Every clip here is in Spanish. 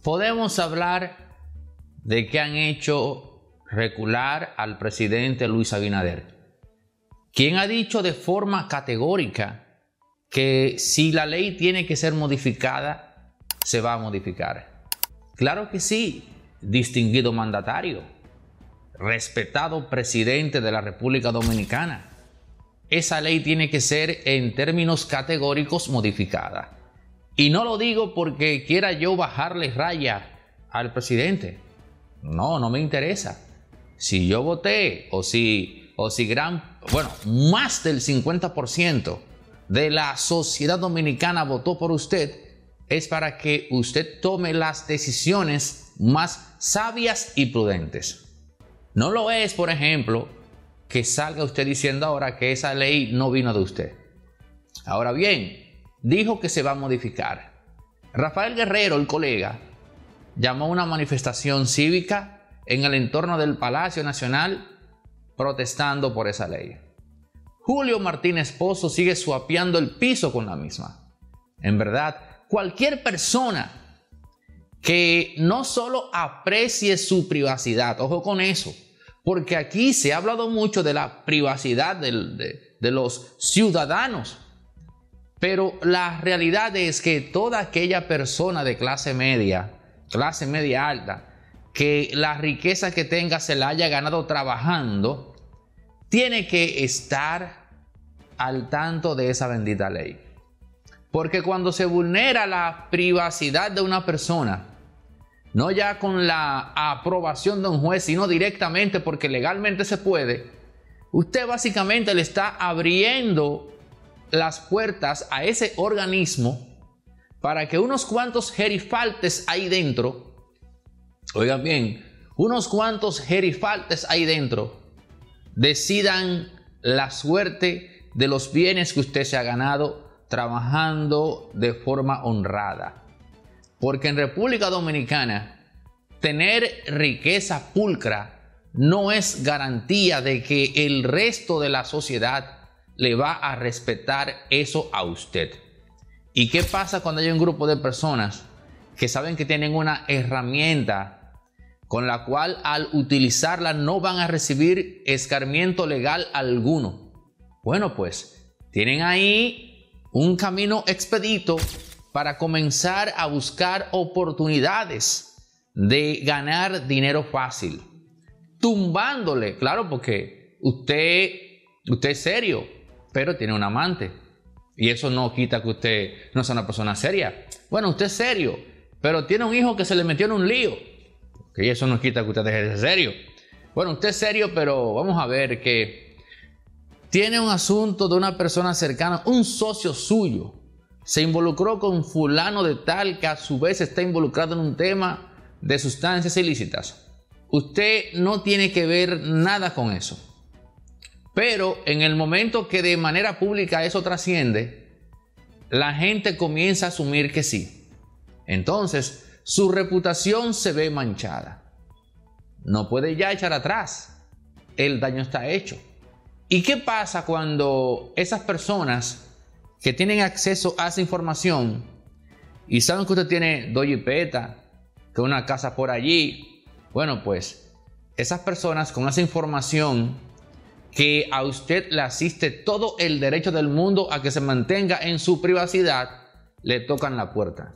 podemos hablar de que han hecho recular al presidente Luis Abinader, quien ha dicho de forma categórica que si la ley tiene que ser modificada, se va a modificar. Claro que sí, distinguido mandatario, respetado presidente de la República Dominicana. Esa ley tiene que ser en términos categóricos modificada. Y no lo digo porque quiera yo bajarle raya al presidente. No me interesa. Si yo voté más del 50% de la sociedad dominicana votó por usted, es para que usted tome las decisiones más sabias y prudentes. No lo es, por ejemplo, que salga usted diciendo ahora que esa ley no vino de usted. Ahora bien, dijo que se va a modificar. Rafael Guerrero, el colega, llamó a una manifestación cívica en el entorno del Palacio Nacional protestando por esa ley. Julio Martínez Pozo sigue suapeando el piso con la misma. En verdad, cualquier persona que no solo aprecie su privacidad, ojo con eso, porque aquí se ha hablado mucho de la privacidad de los ciudadanos, pero la realidad es que toda aquella persona de clase media alta, que la riqueza que tenga se la haya ganado trabajando, tiene que estar al tanto de esa bendita ley. Porque cuando se vulnera la privacidad de una persona, no ya con la aprobación de un juez, sino directamente porque legalmente se puede, usted básicamente le está abriendo las puertas a ese organismo para que unos cuantos gerifaltes ahí dentro, oigan bien, unos cuantos gerifaltes ahí dentro decidan la suerte de los bienes que usted se ha ganado trabajando de forma honrada. Porque en República Dominicana tener riqueza pulcra no es garantía de que el resto de la sociedad le va a respetar eso a usted. ¿Y qué pasa cuando hay un grupo de personas que saben que tienen una herramienta con la cual al utilizarla no van a recibir escarmiento legal alguno? Bueno, pues tienen ahí un camino expedito para comenzar a buscar oportunidades de ganar dinero fácil, tumbándole, claro, porque usted es serio, pero tiene un amante, y eso no quita que usted no sea una persona seria. Bueno, usted es serio, pero tiene un hijo que se le metió en un lío, y eso no quita que usted deje de ser serio. Bueno, usted es serio, pero vamos a ver que tiene un asunto de una persona cercana, un socio suyo, se involucró con fulano de tal que a su vez está involucrado en un tema de sustancias ilícitas. Usted no tiene que ver nada con eso. Pero en el momento que de manera pública eso trasciende, la gente comienza a asumir que sí. Entonces, su reputación se ve manchada. No puede ya echar atrás. El daño está hecho. ¿Y qué pasa cuando esas personas que tienen acceso a esa información y saben que usted tiene dos jipetas, que una casa por allí? Bueno, pues esas personas con esa información que a usted le asiste todo el derecho del mundo a que se mantenga en su privacidad, le tocan la puerta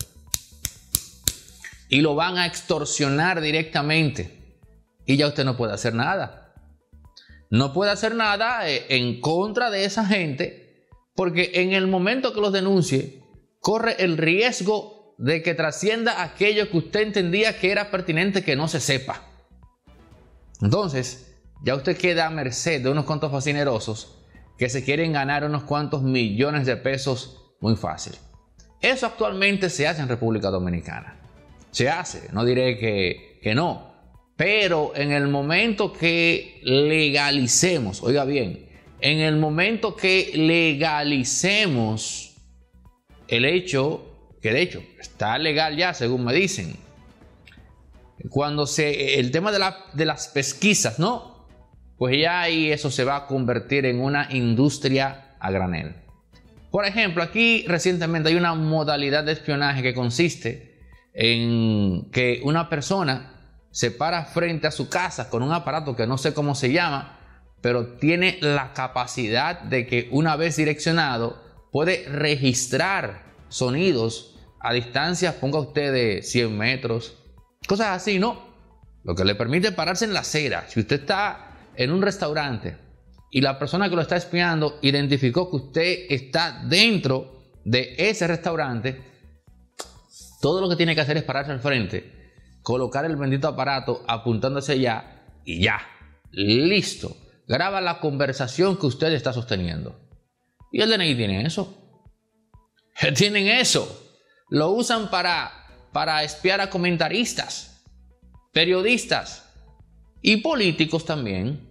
y lo van a extorsionar directamente y ya usted no puede hacer nada. No puede hacer nada en contra de esa gente, porque en el momento que los denuncie, corre el riesgo de que trascienda aquello que usted entendía que era pertinente que no se sepa. Entonces, ya usted queda a merced de unos cuantos fascinerosos que se quieren ganar unos cuantos millones de pesos muy fácil. Eso actualmente se hace en República Dominicana. Se hace, no diré que no. Pero en el momento que legalicemos, oiga bien, en el momento que legalicemos el hecho, que de hecho está legal ya según me dicen, cuando el tema de las pesquisas, ¿no? Pues ya ahí eso se va a convertir en una industria a granel. Por ejemplo, aquí recientemente hay una modalidad de espionaje que consiste en que una persona se para frente a su casa con un aparato que no sé cómo se llama, pero tiene la capacidad de que una vez direccionado puede registrar sonidos a distancias, ponga usted de 100 metros, cosas así, ¿no? Lo que le permite pararse en la acera. Si usted está en un restaurante y la persona que lo está espiando identificó que usted está dentro de ese restaurante, todo lo que tiene que hacer es pararse al frente, colocar el bendito aparato apuntándose ya y ya, listo. Graba la conversación que usted está sosteniendo. Y el DNI tiene eso. Tienen eso. Lo usan para espiar a comentaristas, periodistas y políticos también.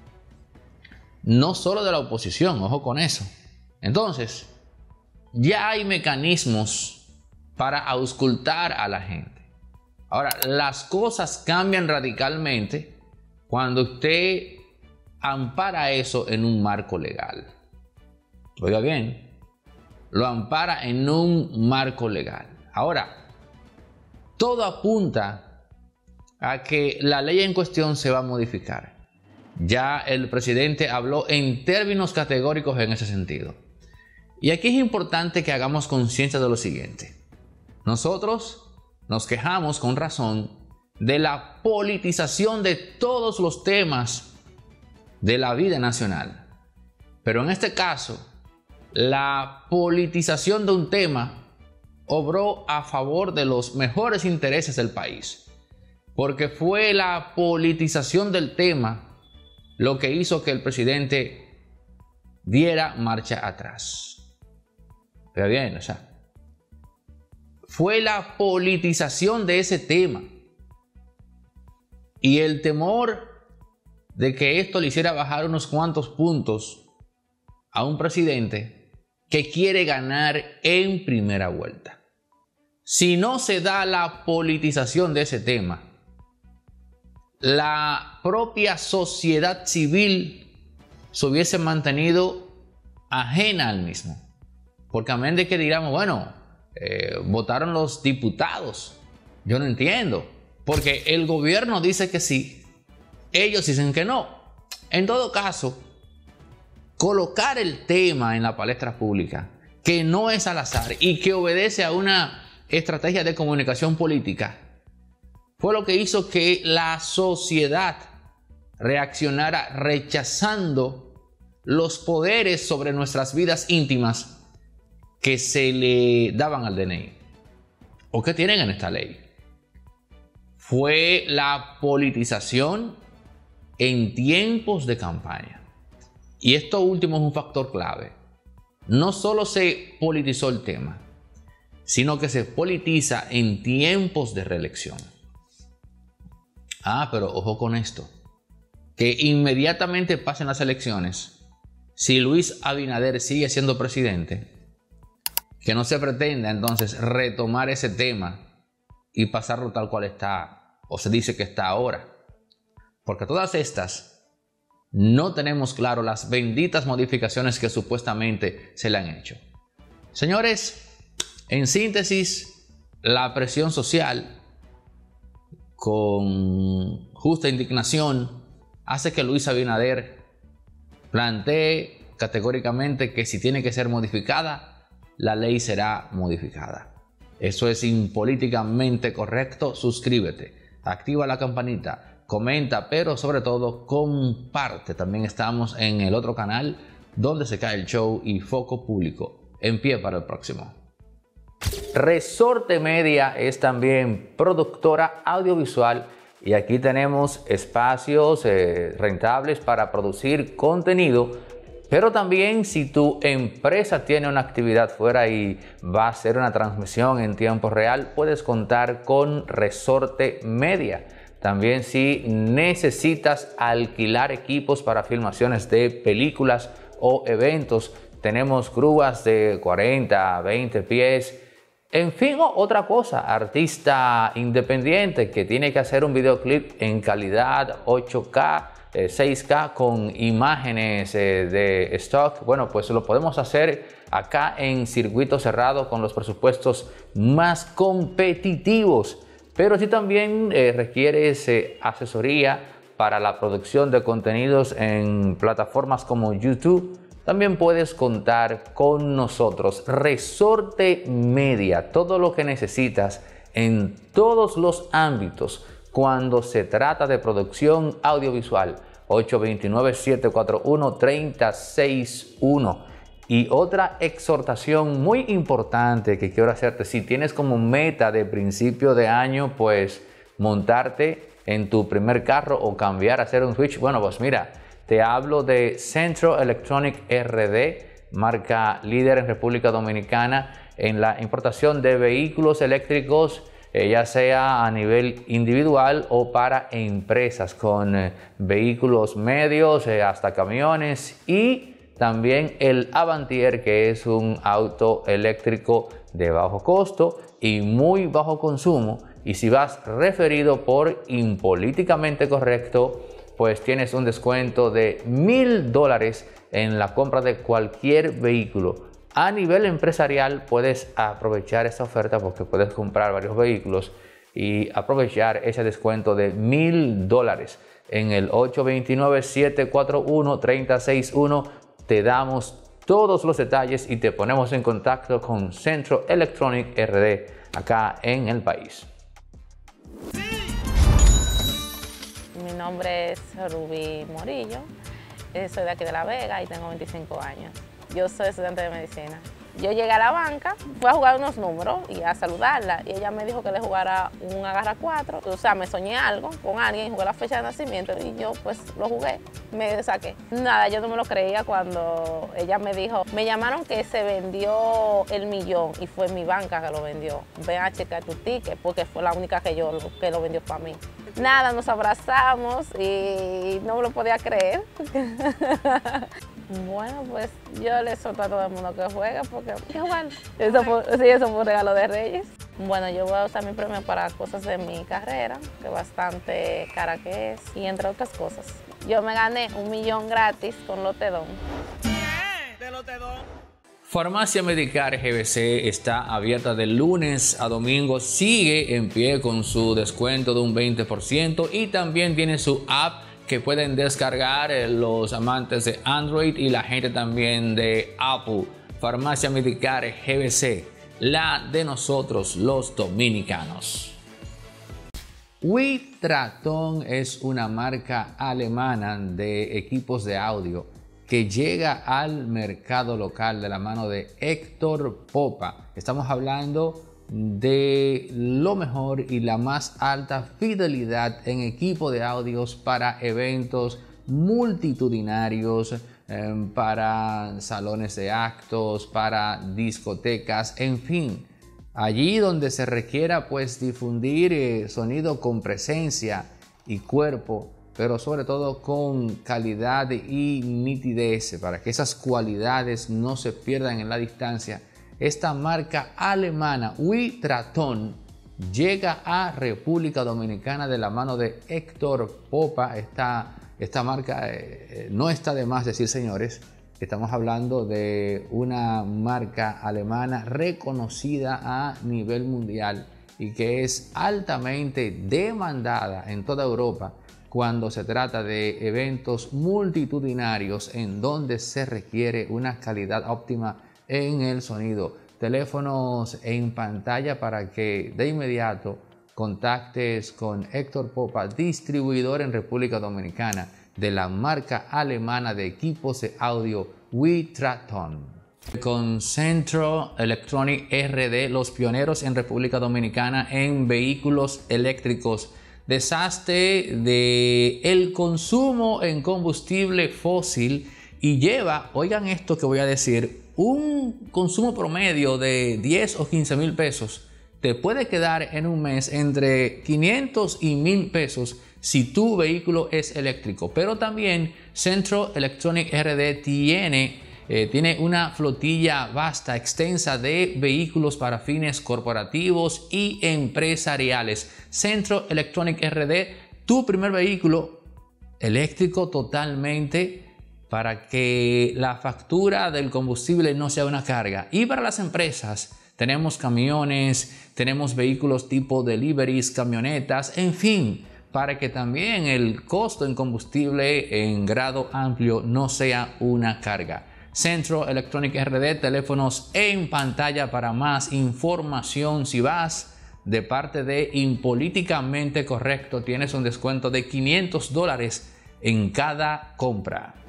No solo de la oposición, ojo con eso. Entonces, ya hay mecanismos para auscultar a la gente. Ahora, las cosas cambian radicalmente cuando usted ampara eso en un marco legal. Oiga bien, lo ampara en un marco legal. Ahora, todo apunta a que la ley en cuestión se va a modificar. Ya el presidente habló en términos categóricos en ese sentido. Y aquí es importante que hagamos conciencia de lo siguiente. Nosotros nos quejamos con razón de la politización de todos los temas de la vida nacional. Pero en este caso, la politización de un tema obró a favor de los mejores intereses del país, porque fue la politización del tema lo que hizo que el presidente diera marcha atrás. Pero bien, o sea, fue la politización de ese tema y el temor de que esto le hiciera bajar unos cuantos puntos a un presidente que quiere ganar en primera vuelta. Si no se da la politización de ese tema, la propia sociedad civil se hubiese mantenido ajena al mismo. Porque amén de que digamos, bueno, votaron los diputados. Yo no entiendo. Porque el gobierno dice que sí. Ellos dicen que no. En todo caso, colocar el tema en la palestra pública, que no es al azar y que obedece a una estrategia de comunicación política, fue lo que hizo que la sociedad reaccionara rechazando los poderes sobre nuestras vidas íntimas que se le daban al DNI o que tienen en esta ley. Fue la politización en tiempos de campaña. Y esto último es un factor clave. No solo se politizó el tema, sino que se politiza en tiempos de reelección. Pero ojo con esto, que inmediatamente pasen las elecciones, si Luis Abinader sigue siendo presidente, que no se pretenda entonces retomar ese tema y pasarlo tal cual está, o se dice que está ahora. Porque todas estas no tenemos claro las benditas modificaciones que supuestamente se le han hecho. Señores, en síntesis, la presión social con justa indignación hace que Luis Abinader plantee categóricamente que si tiene que ser modificada, la ley será modificada. Eso es impolíticamente correcto. Suscríbete, activa la campanita, comenta, pero sobre todo comparte. También estamos en el otro canal Donde se cae el show y Foco Público. En pie para el próximo. Resorte Media es también productora audiovisual y aquí tenemos espacios rentables para producir contenido, pero también si tu empresa tiene una actividad fuera y va a hacer una transmisión en tiempo real, puedes contar con Resorte Media. También si necesitas alquilar equipos para filmaciones de películas o eventos, tenemos grúas de 40, 20 pies. En fin, otra cosa, artista independiente que tiene que hacer un videoclip en calidad 8K, 6K con imágenes de stock, bueno, pues lo podemos hacer acá en circuito cerrado con los presupuestos más competitivos. Pero si también requieres asesoría para la producción de contenidos en plataformas como YouTube, también puedes contar con nosotros. Resorte Media, todo lo que necesitas en todos los ámbitos cuando se trata de producción audiovisual. 829-741-3061. Y otra exhortación muy importante que quiero hacerte: si tienes como meta de principio de año, pues montarte en tu primer carro o cambiar, hacer un switch, bueno, pues mira, te hablo de Centro Electronic RD, marca líder en República Dominicana en la importación de vehículos eléctricos, ya sea a nivel individual o para empresas, con vehículos medios hasta camiones, y también el Avantier, que es un auto eléctrico de bajo costo y muy bajo consumo. Y si vas referido por Impolíticamente Correcto, pues tienes un descuento de $1000 en la compra de cualquier vehículo. A nivel empresarial puedes aprovechar esta oferta porque puedes comprar varios vehículos y aprovechar ese descuento de $1000 en el 829-741-3061. Te damos todos los detalles y te ponemos en contacto con Centro Electronic RD acá en el país. Mi nombre es Ruby Morillo, soy de aquí de La Vega y tengo 25 años. Yo soy estudiante de medicina. Yo llegué a la banca, fui a jugar unos números y a saludarla, y ella me dijo que le jugara un agarra 4. O sea, me soñé algo con alguien, jugué la fecha de nacimiento y yo pues lo jugué, me saqué. Nada, yo no me lo creía cuando ella me dijo, me llamaron que se vendió el millón y fue mi banca que lo vendió. Ven a checar tu ticket porque fue la única que lo vendió para mí. Nada, nos abrazamos y no me lo podía creer. Bueno, pues yo le exhorto a todo el mundo que juegue porque igual, eso fue un regalo de Reyes. Bueno, yo voy a usar mi premio para cosas de mi carrera, que bastante cara que es, y entre otras cosas. Yo me gané $1 millón gratis con Lotedón. ¿De Lotedón? Farmacia Medicar GBC está abierta de lunes a domingo, sigue en pie con su descuento de un 20% y también tiene su app que pueden descargar los amantes de Android y la gente también de Apple. Farmacia Medicar GBC, la de nosotros los dominicanos. Witraton es una marca alemana de equipos de audio que llega al mercado local de la mano de Héctor Popa. Estamos hablando de lo mejor y la más alta fidelidad en equipo de audios para eventos multitudinarios, para salones de actos, para discotecas, en fin, allí donde se requiera pues difundir sonido con presencia y cuerpo, pero sobre todo con calidad y nitidez, para que esas cualidades no se pierdan en la distancia. Esta marca alemana Witraton llega a República Dominicana de la mano de Héctor Popa. Esta marca no está de más decir, señores, estamos hablando de una marca alemana reconocida a nivel mundial y que es altamente demandada en toda Europa cuando se trata de eventos multitudinarios en donde se requiere una calidad óptima en el sonido. Teléfonos en pantalla para que de inmediato contactes con Héctor Popa, distribuidor en República Dominicana de la marca alemana de equipos de audio Witraton. Con Centro Electronic RD, los pioneros en República Dominicana en vehículos eléctricos. Deshazte de el consumo en combustible fósil y lleva, oigan esto que voy a decir, un consumo promedio de 10 o 15 mil pesos. Te puede quedar en un mes entre 500 y 1000 pesos si tu vehículo es eléctrico. Pero también Centro Electronic RD tiene una flotilla vasta, extensa de vehículos para fines corporativos y empresariales. Centro Electronic RD, tu primer vehículo eléctrico totalmente, para que la factura del combustible no sea una carga. Y para las empresas, tenemos camiones, tenemos vehículos tipo deliveries, camionetas, en fin, para que también el costo en combustible en grado amplio no sea una carga. Centro Electronic RD, teléfonos en pantalla para más información. Si vas de parte de Impolíticamente Correcto, tienes un descuento de $500 en cada compra.